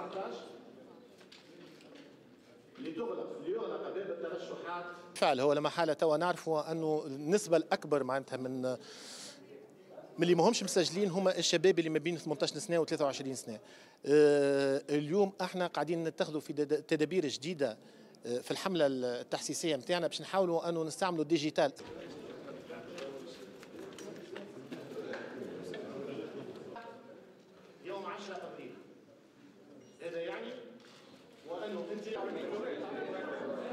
2019 ليغلق باب الترشحات. بالفعل هو لما حالة توا نعرفوا أنه النسبة الأكبر معناتها من اللي ما همش مسجلين هما الشباب اللي ما بين 18 سنة و 23 سنة. اليوم احنا قاعدين نتخذوا في تدابير جديدة في الحملة التحسيسية نتاعنا باش نحاولوا أنه نستعملوا الديجيتال. يوم 10 أبريل هذا يعني وأنه أنت